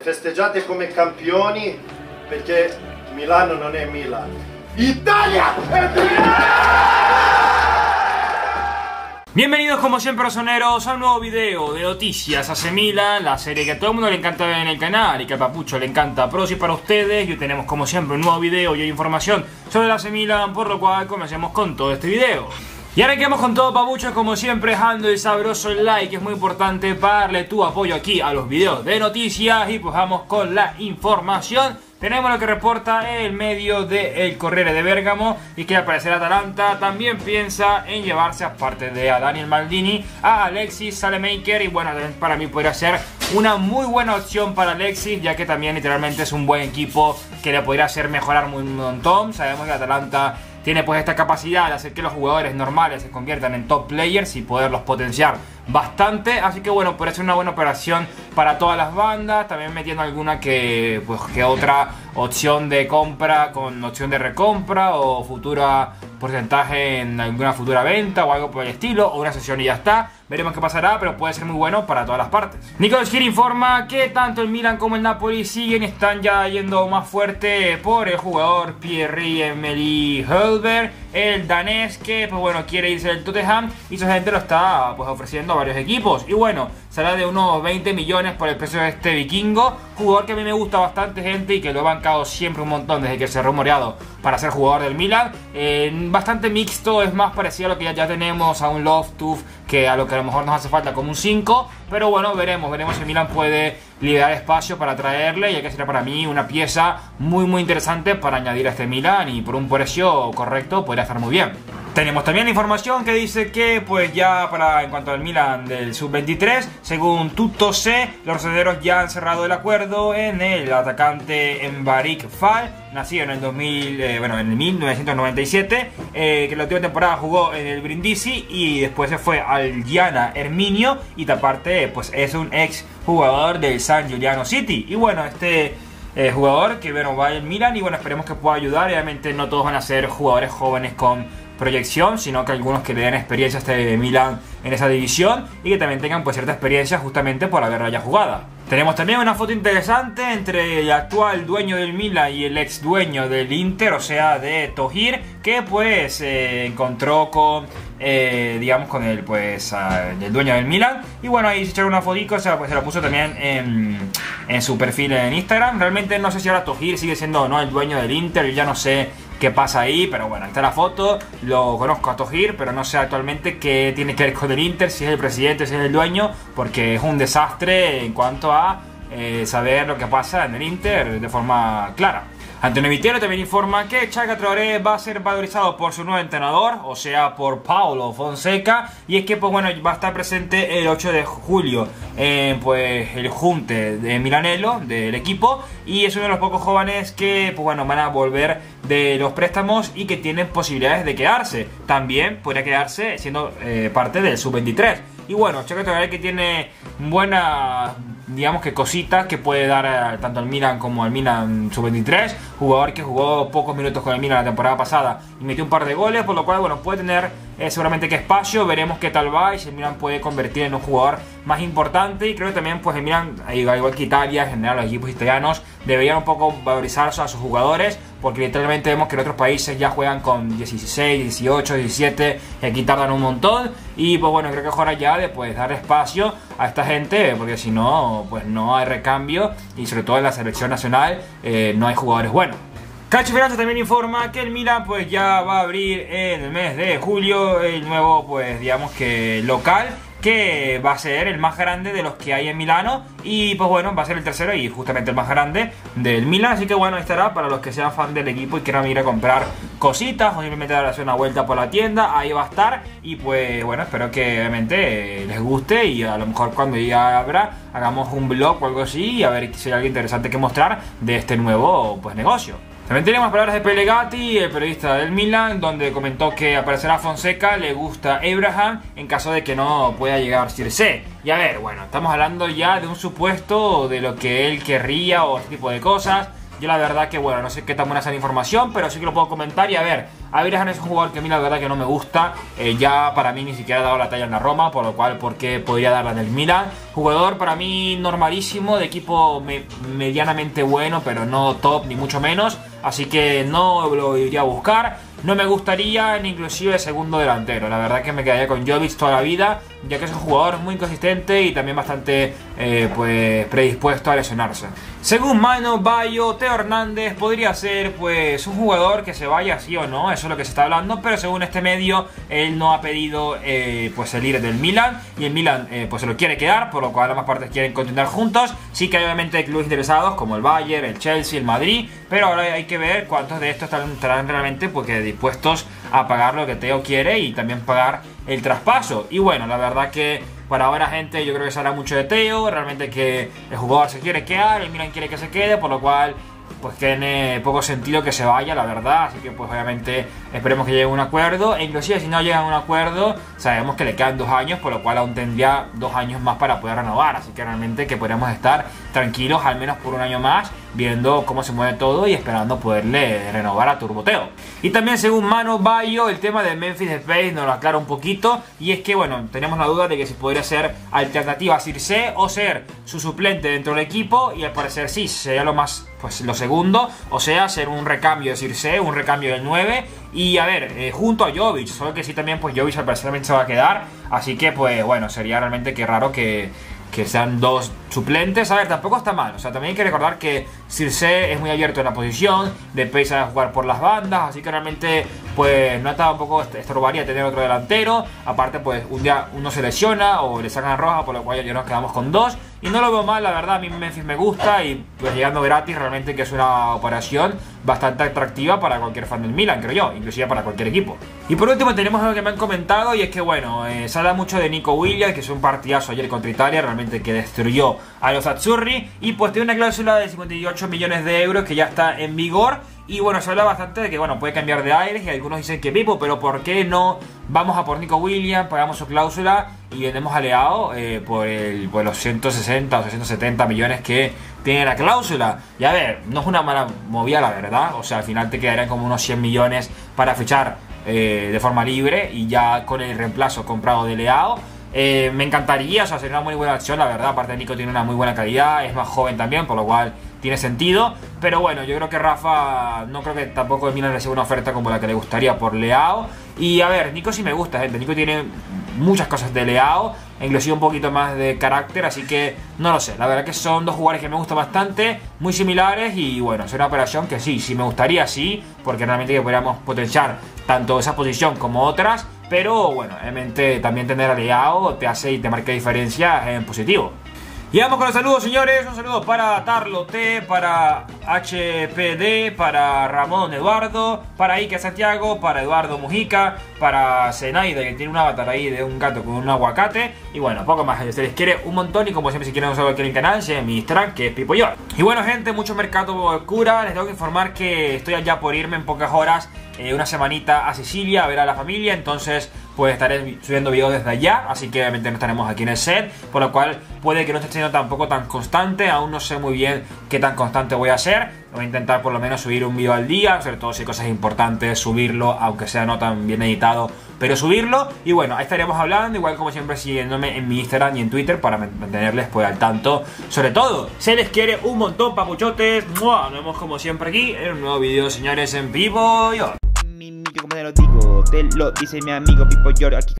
Festeggiate come campioni perché Milano non è Milan. Italia è Milan. Bienvenidos como siempre rosoneros a un nuevo video de noticias AC Milan, la serie que a todo el mundo le encanta ver en el canal y que al papucho le encanta. Pero sí, para ustedes, y hoy tenemos como siempre un nuevo video y hay información sobre la AC Milan, por lo cual comencemos con todo este video. Y ahora que vamos con todo, papuchos, como siempre, dejando el sabroso like, que es muy importante para darle tu apoyo aquí a los videos de noticias. Y pues vamos con la información. Tenemos lo que reporta el medio de El Corriere de Bergamo, y que al parecer Atalanta también piensa en llevarse, aparte de a Daniel Maldini, a Alexis Salemaker. Y bueno, para mí podría ser una muy buena opción para Alexis, ya que también literalmente es un buen equipo que le podría hacer mejorar un montón. Sabemos que Atalanta tiene pues esta capacidad de hacer que los jugadores normales se conviertan en top players y poderlos potenciar bastante. Así que bueno, puede ser una buena operación para todas las bandas. También metiendo alguna que otra opción de compra con opción de recompra o futura porcentaje en alguna futura venta o algo por el estilo, o una sesión y ya está. Veremos qué pasará, pero puede ser muy bueno para todas las partes. Nicolás Gil informa que tanto el Milan como el Napoli están ya yendo más fuerte por el jugador Pierre-Emerick Højbjerg, el danés, que pues bueno, quiere irse del Tottenham y su gente lo está pues ofreciendo a varios equipos. Y bueno, será de unos 20 millones por el precio de este vikingo, jugador que a mí me gusta bastante, gente, y que lo he bancado siempre un montón desde que se ha rumoreado para ser jugador del Milan. Bastante mixto, es más parecido a lo que ya tenemos a un Loftus que a lo que a lo mejor nos hace falta como un 5, pero bueno, veremos si Milan puede liberar espacio para traerle, ya que será para mí una pieza muy interesante para añadir a este Milan, y por un precio correcto podría estar muy bien. Tenemos también la información que dice que pues ya en cuanto al Milan del sub-23, según Tutto Se, los rossoneros ya han cerrado el acuerdo en el atacante Embark Fall, nacido en el 1997, que la última temporada jugó en el Brindisi y después se fue al Giana Erminio, y aparte pues es un ex jugador del San Giuliano City. Y bueno, este jugador que bueno, va al Milan, y bueno, esperemos que pueda ayudar. Obviamente no todos van a ser jugadores jóvenes con proyección, sino que algunos que le den experiencia a este Milan en esa división y que también tengan pues cierta experiencia justamente por haberla ya jugada. Tenemos también una foto interesante entre el actual dueño del Milan y el ex dueño del Inter, o sea de Tohir, que pues encontró con digamos con el el dueño del Milan. Y bueno, ahí se echaron una fotico, se la puso también en su perfil en Instagram. Realmente no sé si ahora Tohir sigue siendo o no el dueño del Inter, yo ya no sé qué pasa ahí, pero bueno, ahí está la foto. Lo conozco a Tohir, pero no sé actualmente qué tiene que ver con el Inter, si es el presidente, si es el dueño, porque es un desastre en cuanto a saber lo que pasa en el Inter de forma clara. Antonio Vitero también informa que Chaka Traoré va a ser valorizado por su nuevo entrenador, o sea, por Paulo Fonseca, y es que pues bueno, va a estar presente el 8 de julio pues el junte de Milanello del equipo, y es uno de los pocos jóvenes que pues bueno, van a volver de los préstamos y que tienen posibilidades de quedarse. También podría quedarse siendo parte del sub-23. Y bueno, Chaka Traoré, que tiene buenas, digamos que cositas que puede dar tanto al Milan como al Milan sub-23, jugador que jugó pocos minutos con el Milan la temporada pasada y metió un par de goles, por lo cual bueno, puede tener seguramente que espacio. Veremos qué tal va y si el Milan puede convertir en un jugador más importante. Y creo que también pues el Milan, igual que Italia, en general los equipos italianos deberían un poco valorizar a sus jugadores, porque literalmente vemos que en otros países ya juegan con 16, 18, 17 y aquí tardan un montón. Y pues bueno, creo que es hora ya de pues dar espacio a esta gente, porque si no pues no hay recambio, y sobre todo en la selección nacional no hay jugadores buenos. Calcio Finanza también informa que el Milan pues ya va a abrir en el mes de julio el nuevo pues digamos que local, que va a ser el más grande de los que hay en Milano, y pues bueno, va a ser el tercero y justamente el más grande del Milan. Así que bueno, ahí estará para los que sean fan del equipo y quieran ir a comprar cositas o simplemente dar una vuelta por la tienda. Ahí va a estar, y pues bueno, espero que obviamente les guste, y a lo mejor cuando ya abra hagamos un blog o algo así, y a ver si hay algo interesante que mostrar de este nuevo pues negocio. También tenemos palabras de Pellegatti, el periodista del Milan, donde comentó que aparecerá Fonseca, le gusta Abraham en caso de que no pueda llegar Circe. Y a ver, bueno, estamos hablando ya de un supuesto de lo que él querría o este tipo de cosas. yo la verdad que bueno, no sé qué tan buena sea la información, pero sí que lo puedo comentar. Y a ver, Abirán es un jugador que a mí la verdad que no me gusta. Ya para mí ni siquiera ha dado la talla en la Roma, por lo cual, ¿por qué podría darla en el Milan? Jugador para mí normalísimo, de equipo medianamente bueno, pero no top ni mucho menos. Así que no lo iría a buscar. No me gustaría ni inclusive segundo delantero. La verdad que me quedaría con Jovic toda la vida, ya que es un jugador muy inconsistente y también bastante pues predispuesto a lesionarse. Según Mano Bayo, Theo Hernández podría ser pues un jugador que se vaya sí o no, eso es lo que se está hablando, pero según este medio él no ha pedido pues salir del Milan, y el Milan pues se lo quiere quedar, por lo cual ambas partes quieren continuar juntos. Sí que hay obviamente clubes interesados como el Bayern, el Chelsea, el Madrid, pero ahora hay que ver cuántos de estos estarán realmente porque dispuestos a pagar lo que Theo quiere y también pagar el traspaso. Y bueno, la verdad que para ahora, gente, yo creo que se habla mucho de Theo, realmente que el jugador se quiere quedar, el Milan quiere que se quede, por lo cual pues tiene poco sentido que se vaya, la verdad. Así que pues obviamente esperemos que llegue a un acuerdo, e inclusive si no llega a un acuerdo sabemos que le quedan 2 años, por lo cual aún tendría 2 años más para poder renovar. Así que realmente que podríamos estar tranquilos al menos por un año más, viendo cómo se mueve todo y esperando poderle renovar a Turbo Theo. Y también según Mano Bayo, el tema de Memphis Depay nos lo aclara un poquito, y es que bueno, tenemos la duda de que si podría ser alternativa a Circe o ser su suplente dentro del equipo, y al parecer sí, sería lo más, pues lo segundo, o sea, ser un recambio de Circe, un recambio del 9, y a ver, junto a Jovic, solo que sí también pues Jovic al parecer también se va a quedar, así que pues bueno, sería realmente que raro que sean 2 suplentes. A ver, tampoco está mal, o sea, también hay que recordar que Circe es muy abierto en la posición, Depay sabe jugar por las bandas, así que realmente pues no está un poco estorbaría tener otro delantero. Aparte pues un día uno se lesiona o le sacan roja, por lo cual ya nos quedamos con 2, y no lo veo mal, la verdad. A mí Memphis me gusta, y pues llegando gratis realmente que es una operación bastante atractiva para cualquier fan del Milan, creo yo, inclusive para cualquier equipo. Y por último tenemos algo que me han comentado, y es que bueno, se habla mucho de Nico Williams, que es un partidazo ayer contra Italia, realmente que destruyó a los Azzurri, y pues tiene una cláusula de 58 millones de euros que ya está en vigor. Y bueno, se habla bastante de que bueno, puede cambiar de aires, y algunos dicen que Pipo, pero ¿por qué no vamos a por Nico Williams, pagamos su cláusula y vendemos a Leao por los 160 o 670 millones que tiene la cláusula? Y a ver, no es una mala movida, la verdad. O sea, al final te quedarían como unos 100 millones para fichar de forma libre, y ya con el reemplazo comprado de Leao. Me encantaría, o sea, sería una muy buena acción, la verdad. Aparte, Nico tiene una muy buena calidad, es más joven también, por lo cual tiene sentido. Pero bueno, yo creo que Rafa, no creo que tampoco el Milan reciba una oferta como la que le gustaría por Leao. Y a ver, Nico sí me gusta, gente. Nico tiene muchas cosas de Leao, inclusive un poquito más de carácter, así que no lo sé. La verdad que son 2 jugadores que me gustan bastante, muy similares, y bueno, es una operación que sí me gustaría, sí, porque realmente que podríamos potenciar tanto esa posición como otras. Pero bueno, realmente también tener a Leao te hace y te marca diferencia en positivo. Y vamos con los saludos, señores. Un saludo para Tarlo T, para HPD, para Ramón Eduardo, para Ike Santiago, para Eduardo Mujica, para Zenaida, que tiene un avatar ahí de un gato con un aguacate. Y bueno, poco más. Se les quiere un montón, y como siempre, si quieren saber aquí en el canal, se mi Instagram, que es Pipoyor. Y bueno, gente, mucho mercado cura. Les tengo que informar que estoy allá por irme en pocas horas, una semanita a Sicilia a ver a la familia. Entonces pues estaré subiendo videos desde allá, así que obviamente no estaremos aquí en el set, por lo cual puede que no esté siendo tampoco tan constante. Aún no sé muy bien qué tan constante voy a ser. Voy a intentar por lo menos subir un video al día, sobre todo si hay cosas importantes, subirlo, aunque sea no tan bien editado, pero subirlo. Y bueno, ahí estaremos hablando, igual como siempre siguiéndome en mi Instagram y en Twitter para mantenerles pues al tanto. Sobre todo, se les quiere un montón, papuchotes. ¡Mua! Nos vemos como siempre aquí en un nuevo video, señores, en vivo. Yo. Como te lo digo, te lo dice mi amigo Pipoyor aquí.